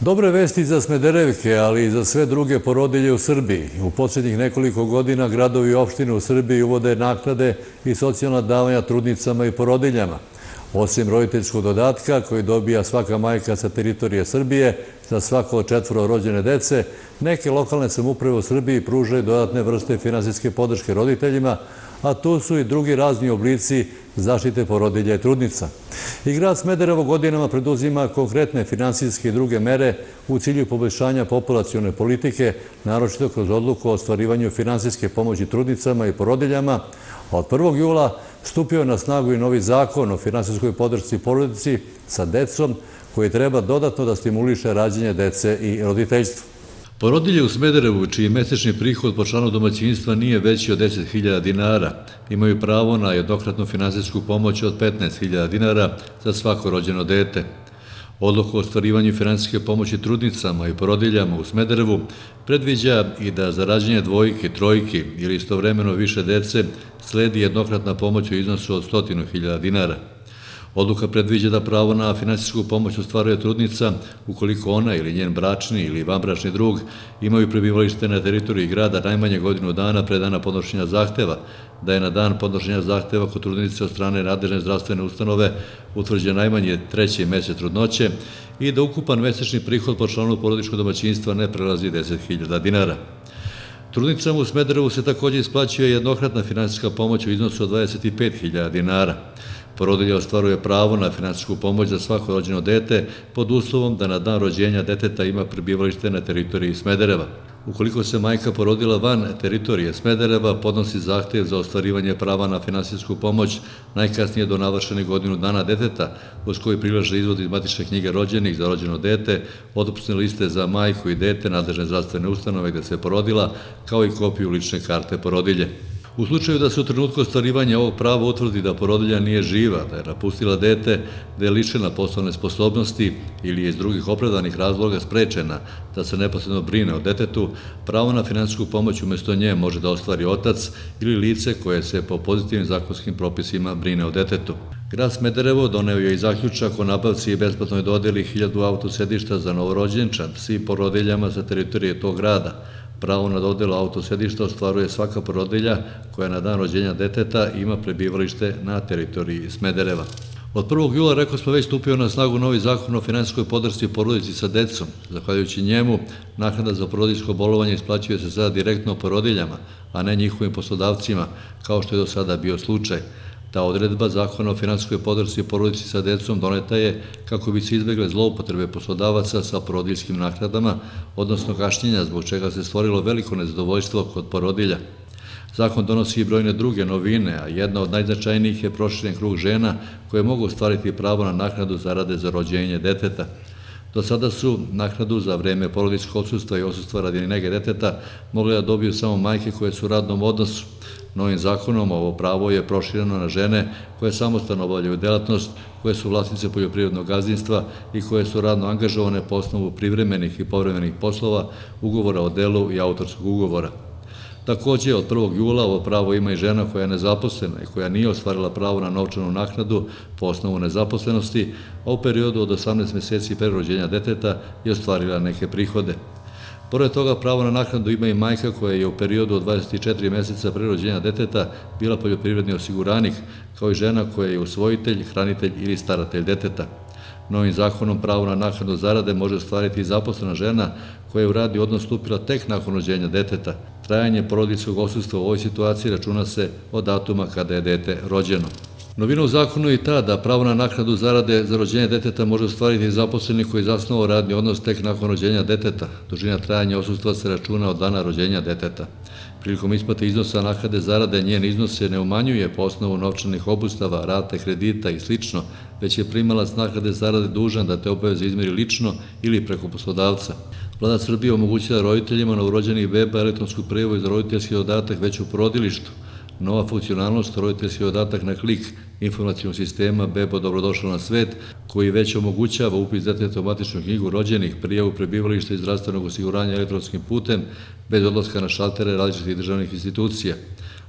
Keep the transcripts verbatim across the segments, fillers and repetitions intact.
Dobre vesti za Smederevke, ali i za sve druge porodilje u Srbiji. U posljednjih nekoliko godina gradovi i opštine u Srbiji uvode naknade i socijalna davanja trudnicama i porodiljama. Osim roditeljskog dodatka koji dobija svaka majka sa teritorije Srbije za svako od četvoro rođene dece, neke lokalne samouprave u Srbiji pružaju dodatne vrste finansijske podrške roditeljima, a tu su i drugi razni oblici zaštite porodilja i trudnica. I grad Smederevo godinama preduzima konkretne finansijske i druge mere u cilju poboljšanja populacione politike, naročito kroz odluku o ostvarivanju finansijske pomoći trudnicama i porodiljama. Od prvog jula stupio je na snagu i novi zakon o finansijskoj podršci porodici sa decom koji treba dodatno da stimuliše rađanje dece i roditeljstvo. Porodilje u Smederevu, čiji mesečni prihod po članu domaćinstva nije veći od deset hiljada dinara, imaju pravo na jednokratnu finansijsku pomoć od petnaest hiljada dinara za svako rođeno dete. Odluka o ostvarivanju finansijske pomoći trudnicama i porodiljama u Smederevu predviđa i da za rađanje dvojke, trojke ili istovremeno više dece sledi jednokratna pomoć u iznosu od sto hiljada dinara. Odluka predviđa da pravo na finansijsku pomoć ostvaruje trudnica ukoliko ona ili njen bračni ili vanbračni drug imaju prebivalište na teritoriji grada najmanje godinu dana pre dana podnošenja zahteva, da je na dan podnošenja zahteva kod trudnice od strane nadležne zdravstvene ustanove utvrđen najmanje treći mesec trudnoće i da ukupan mesečni prihod po članu porodičkog domaćinstva ne prelazi deset hiljada dinara. Trudnicama u Smederevu se također isplaćuje jednokratna finansijska pomoć u iznosu od dvadeset pet hiljada dinara. Porodilja ostvaruje pravo na finansijsku pomoć za svako rođeno dete pod uslovom da na dan rođenja deteta ima prebivalište na teritoriji Smedereva. Ukoliko se majka porodila van teritorije Smedereva, podnosi zahtev za ostvarivanje prava na finansijsku pomoć najkasnije do navršenih godinu dana deteta, uz koji prilaže izvod iz matične knjige rođenih za rođeno dete, otpusne liste za majku i dete nadležne zdravstvene ustanove gde se porodila, kao i kopiju lične karte porodilje. U slučaju da se u trenutku ostvarivanja ovog prava utvrdi da porodilja nije živa, da je napustila dete, da je lišena poslovne sposobnosti ili je iz drugih opravdanih razloga sprečena da se neposredno brine o detetu, pravo na finansijsku pomoć umesto nje može da ostvari otac ili lice koje se po pozitivnim zakonskim propisima brine o detetu. Grad Smederevo doneo je i zaključak o nabavci i besplatnoj dodeli hiljadu autosedišta za novorođenčad svim porodiljama sa teritorije tog grada. Pravo na dodelu autosedišta ostvaruje svaka porodilja koja na dan rođenja deteta ima prebivalište na teritoriji Smedereva. Od prvog jula, rekao smo, već stupio na snagu novi zakon o finansijskoj podršci porodici sa decom. Zahvaljujući njemu, naknada za porodiljsko bolovanje isplaćuje se sada direktno porodiljama, a ne njihovim poslodavcima, kao što je do sada bio slučaj. Ta odredba zakona o finansijskoj podršci porodici sa decom doneta je kako bi se izbegle zloupotrebe poslodavaca sa porodiljskim naknadama, odnosno kašnjenja, zbog čega se stvorilo veliko nezadovoljstvo kod porodilja. Zakon donosi i brojne druge novine, a jedna od najznačajnijih je proširen krug žena koje mogu ostvariti pravo na naknadu zarade za rođenje deteta. Do sada su naknadu za vreme porodiljskog odsustva i odsustva radi nege deteta mogle da dobiju samo majke koje su u radnom odnosu. Novim zakonom ovo pravo je prošireno na žene koje samostalno obavljaju delatnost, koje su vlasnice poljoprivrednog gazdinstva i koje su radno angažovane po osnovu privremenih i povremenih poslova, ugovora o delu i autorskog ugovora. Takođe, od prvog jula ovo pravo ima i žena koja je nezaposlena i koja nije ostvarila pravo na novčanu naknadu po osnovu nezaposlenosti, a u periodu od osamnaest meseci pre rođenja deteta je ostvarila neke prihode. Pored toga, pravo na naknadu ima i majka koja je u periodu od dvadeset četiri meseca pre rođenja deteta bila poljoprivredni osiguranik, kao i žena koja je usvojitelj, hranitelj ili staratelj deteta. Novim zakonom pravo na naknadu zarade može ostvariti i zaposlena žena koja je u radni odnos stupila tek nakon rođenja deteta. Trajanje porodiljskog odsustva u ovoj situaciji računa se od datuma kada je dete rođeno. Novina u zakonu je i ta da pravo na naknadu zarade za rođenje deteta može ostvariti i zaposleni koji je zasnovao radni odnos tek nakon rođenja deteta. Dužina trajanja odsustva se računa od dana rođenja deteta. Prilikom isplate iznosa naknade zarade njen iznos se ne umanjuje po osnovu novčanih obustava, rate kredita i slično, već je primalac naknade zarade dužan da te obaveze izmeri lično ili preko poslodavca. Vlada Srbije omogućila roditeljima novorođenih beba elektronsku prijavu za roditeljski dodatak već u porodilištu. Nova funkcionalnost, roditeljski dodatak na klik informacionog sistema Bebo dobrodošla na svet, koji već omogućava upis deteta u matičnu knjigu rođenih, prijavu prebivališta i zdravstvenog osiguranja elektronskim putem, bez odlaska na šaltere različitih državnih institucija.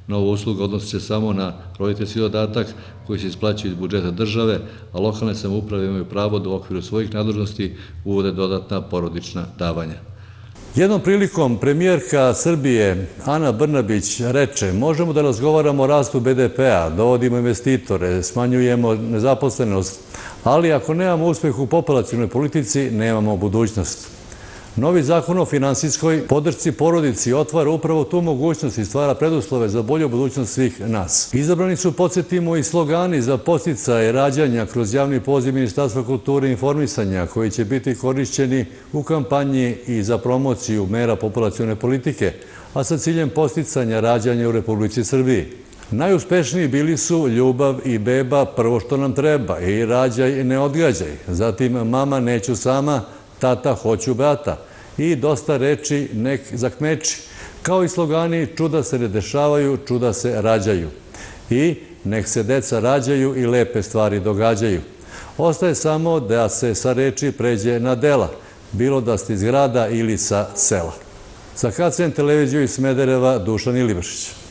Nova usluga odnosi se samo na roditeljski dodatak koji se isplaćuje iz budžeta države, a lokalne samouprave imaju pravo da u okviru svojih nadležnosti uvode dodatna porodična davanja. Jednom prilikom premijerka Srbije Ana Brnabić reče: možemo da razgovaramo o rastu be de pe-a, dovodimo investitore, smanjujemo nezaposlenost, ali ako nemamo uspeh u populacionoj politici, nemamo budućnost. Novi zakon o finansijskoj podršci porodici otvara upravo tu mogućnost i stvara preduslove za bolju budućnost svih nas. Izabrani su, podsjetimo, i slogani za podsticaje rađanja kroz javni poziv Ministarstva kulture i informisanja, koji će biti korišćeni u kampanji i za promociju mera populacione politike, a sa ciljem podsticanja rađanja u Republici Srbiji. Najuspešniji bili su Ljubav i beba, prvo što nam treba, i rađaj, ne odgađaj, zatim Mama, neću sama, Tata, hoću brata i Dosta reči, nek zakmeči, kao i slogani Čuda se ne dešavaju, čuda se rađaju i Nek se deca rađaju i lepe stvari događaju. Ostaje samo da se sa reči pređe na dela, bilo da ste iz grada ili sa sela. Za K C N televiziju iz Smedereva, Dušan Ilibašić.